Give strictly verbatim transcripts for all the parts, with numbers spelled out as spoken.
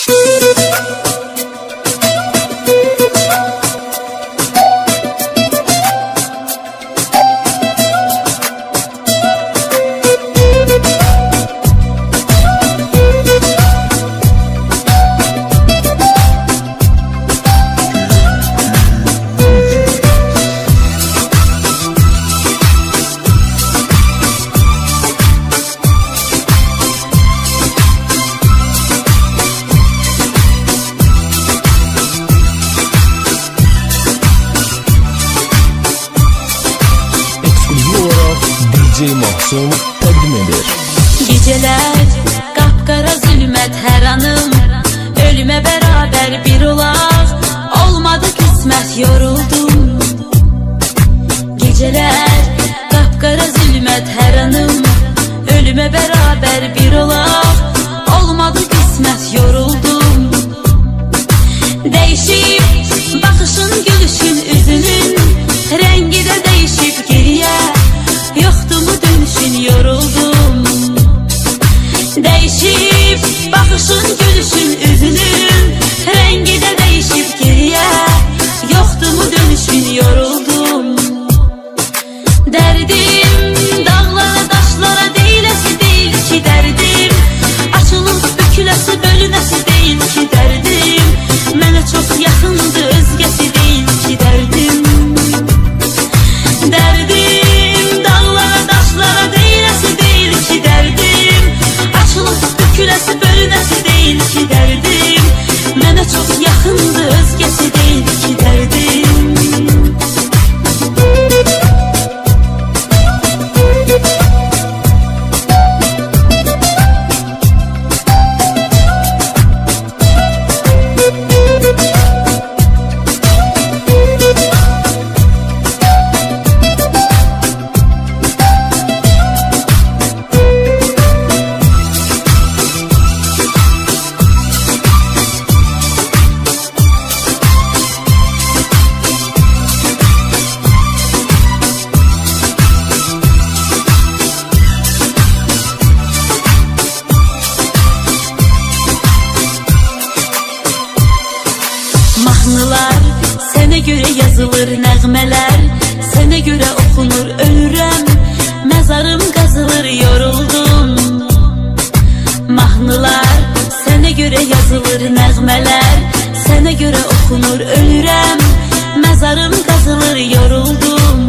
D J Mahsun təqdim edir. Gecələr qapqara zülmət hər anım, ölümə bərabər bir olaq, olmadı qismət yoruldum. Gecələr qapqara zülmət hər anım, ölümə bərabər bir olaq, olmadı qismət yoruldum. Değişib baxışın, gülüşün, üzünün rəngi də değişib geriyə, yoxdu mu dönüşün, yoruldum. Değişib baxışın, gülüşün, üzünün rəngi də değişib geriyə, yoxdu mu dönüşün, yoruldum. Dərdim dağlara, daşlara deyiləsi deyil ki dərdim, açılıb büküləsi, bölünəsi deyil ki dərdim, mənə çox yaxındı, özgəsi deyil ki dərdim. Dərdim dağlara, daşlara deyiləsi deyil ki dərdim, açılıb büküləsi, bölünəsi deyil ki dərdim, mənə çox yaxındı, özgəsi deyil ki dərdim. Mahnılar sənə görə yazılır, nəğmələr sənə görə oxunur, ölürəm, məzarım qazılır, yoruldum. Mahnılar sənə görə yazılır, nəğmələr sənə görə oxunur, ölürəm, məzarım qazılır, yoruldum.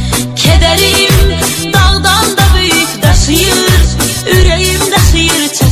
Kədərim dağdan da böyük daşıyır, ürəyim daşıyır, çəkir.